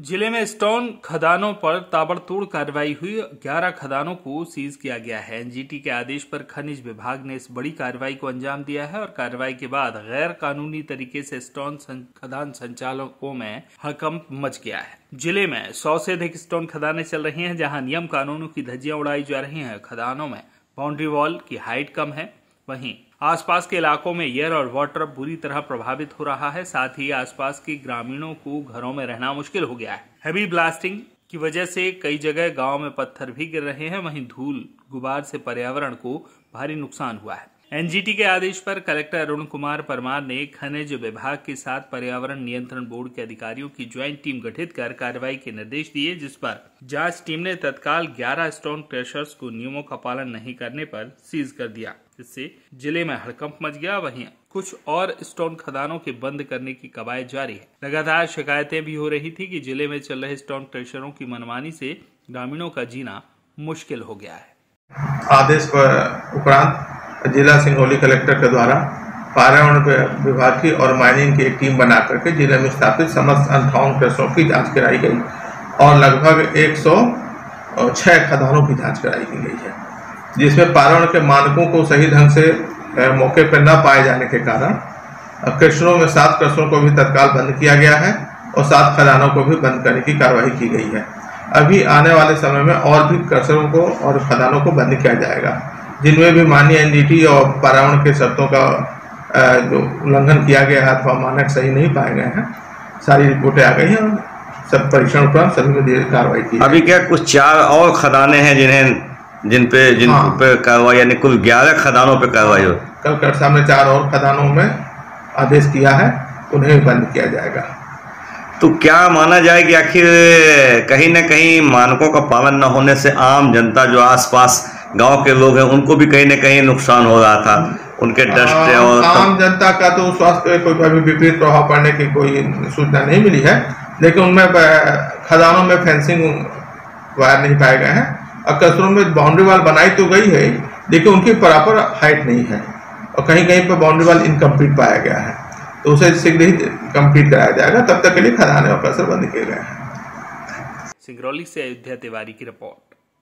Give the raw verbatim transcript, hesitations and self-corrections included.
जिले में स्टोन खदानों पर ताबड़तोड़ कार्रवाई हुई। ग्यारह खदानों को सीज किया गया है। एनजीटी के आदेश पर खनिज विभाग ने इस बड़ी कार्रवाई को अंजाम दिया है और कार्रवाई के बाद गैर कानूनी तरीके से स्टोन खदान संचालकों में हड़कंप मच गया है। जिले में सौ से अधिक स्टोन खदानें चल रही हैं, जहां नियम कानूनों की धज्जियां उड़ाई जा रही हैं। खदानों में बाउंड्री वॉल की हाइट कम है, वहीं आसपास के इलाकों में एयर और वाटर बुरी तरह प्रभावित हो रहा है। साथ ही आसपास के ग्रामीणों को घरों में रहना मुश्किल हो गया है। हैवी ब्लास्टिंग की वजह से कई जगह गांव में पत्थर भी गिर रहे हैं। वहीं धूल गुबार से पर्यावरण को भारी नुकसान हुआ है। एनजीटी के आदेश पर कलेक्टर अरुण कुमार परमार ने खनिज विभाग के साथ पर्यावरण नियंत्रण बोर्ड के अधिकारियों की ज्वाइंट टीम गठित कर कार्रवाई के निर्देश दिए, जिस पर जांच टीम ने तत्काल ग्यारह स्टोन क्रशर्स को नियमों का पालन नहीं करने पर सीज कर दिया, जिससे जिले में हड़कंप मच गया। वहीं कुछ और स्टोन खदानों के बंद करने की कवायद जारी है। लगातार शिकायतें भी हो रही थी कि जिले में चल रहे स्टोन क्रशरों की मनमानी से ग्रामीणों का जीना मुश्किल हो गया है। आदेश पर उपरांत जिला सिंगरौली कलेक्टर के द्वारा पर्यावरण विभाग की और माइनिंग की एक टीम बना करके जिले में स्थापित समस्त अंठावन क्रशरों की जांच कराई गई और लगभग एक सौ छह खदानों की जांच कराई गई है, जिसमें पर्यावरण के मानकों को सही ढंग से मौके पर न पाए जाने के कारण क्रशरों में सात क्रशरों को भी तत्काल बंद किया गया है और सात खदानों को भी बंद करने की कार्रवाई की गई है। अभी आने वाले समय में और भी क्रशरों को और खदानों को बंद किया जाएगा, जिनमें भी माननीय एनजीटी और पर्यावरण के शर्तों का जो उल्लंघन किया गया है अथवा मानक सही नहीं पाए गए हैं। सारी रिपोर्टें आ गई हैं और सब परीक्षण उपरांत सभी में कार्रवाई की। अभी क्या कुछ चार और खदानें हैं जिन्हें जिन पे जिन हाँ। पे कार्रवाई, यानी कुल ग्यारह खदानों पे कार्रवाई हो। कल कल सामने चार और खदानों में आदेश किया है, उन्हें बंद किया जाएगा। तो क्या माना जाए कि आखिर कहीं न कहीं मानकों का पालन न होने से आम जनता जो आसपास गांव के लोग हैं उनको भी कहीं न कहीं नुकसान हो रहा था, उनके डस्ट और आम जनता का तो स्वास्थ्य कोई अभी विपरीत प्रभाव पड़ने की कोई सूचना नहीं मिली है, लेकिन उनमें खदानों में फेंसिंग वायर नहीं पाए गए हैं और क्रशरों में बाउंड्री वाल बनाई तो गई है, लेकिन उनकी प्रॉपर हाइट नहीं है और कहीं कहीं पर बाउंड्री वाल इनकम्प्लीट पाया गया है, तो उसे शीघ्र ही कंप्लीट कराया जाएगा। तब तक के लिए खदानें और क्रशर बंद किए गए हैं। सिंगरौली से अयोध्या तिवारी की रिपोर्ट।